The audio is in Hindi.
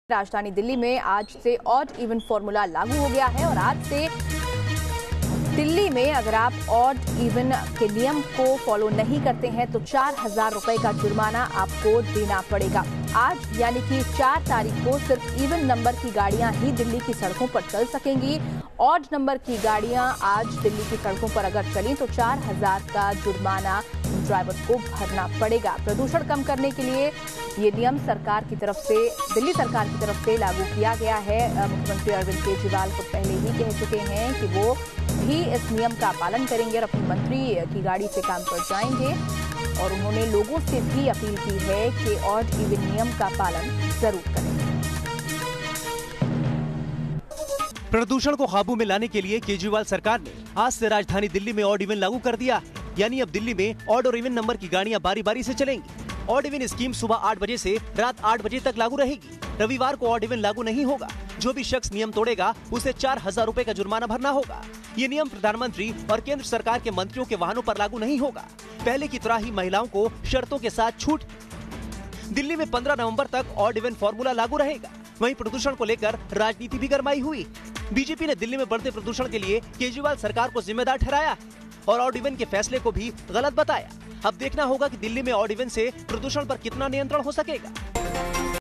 राजधानी दिल्ली में आज से ऑड इवन फॉर्मूला लागू हो गया है और आज से दिल्ली में अगर आप ऑड इवन के नियम को फॉलो नहीं करते हैं तो 4,000 रुपए का जुर्माना आपको देना पड़ेगा। आज यानी कि 4 तारीख को सिर्फ इवन नंबर की गाड़ियां ही दिल्ली की सड़कों पर चल सकेंगी। ऑड नंबर की गाड़ियां आज दिल्ली की सड़कों पर अगर चली तो 4,000 का जुर्माना ड्राइवर को भरना पड़ेगा। प्रदूषण कम करने के लिए ये नियम सरकार की तरफ से, दिल्ली सरकार की तरफ से लागू किया गया है। मुख्यमंत्री अरविंद केजरीवाल को पहले ही कह चुके हैं कि वो भी इस नियम का पालन करेंगे और अपनी मंत्री की गाड़ी से काम पर जाएंगे। और उन्होंने लोगों से भी अपील की है कि ऑड इवन नियम का पालन जरूर करें। प्रदूषण को काबू में लाने के लिए केजरीवाल सरकार ने आज से राजधानी दिल्ली में ऑड इवन लागू कर दिया है। यानी अब दिल्ली में ऑड और इवन नंबर की गाड़ियां बारी बारी से चलेंगी। ऑड इवन स्कीम सुबह 8 बजे से रात 8 बजे तक लागू रहेगी। रविवार को ऑड इवन लागू नहीं होगा। जो भी शख्स नियम तोड़ेगा उसे 4,000 रुपए का जुर्माना भरना होगा। ये नियम प्रधानमंत्री और केंद्र सरकार के मंत्रियों के वाहनों पर लागू नहीं होगा। पहले की तरह ही महिलाओं को शर्तों के साथ छूट। दिल्ली में 15 नवंबर तक ऑड इवन फॉर्मूला लागू रहेगा। वहीं प्रदूषण को लेकर राजनीति भी गरमाई हुई। बीजेपी ने दिल्ली में बढ़ते प्रदूषण के लिए केजरीवाल सरकार को जिम्मेदार ठहराया और ऑड इवन के फैसले को भी गलत बताया। अब देखना होगा कि दिल्ली में ऑड इवन से प्रदूषण पर कितना नियंत्रण हो सकेगा।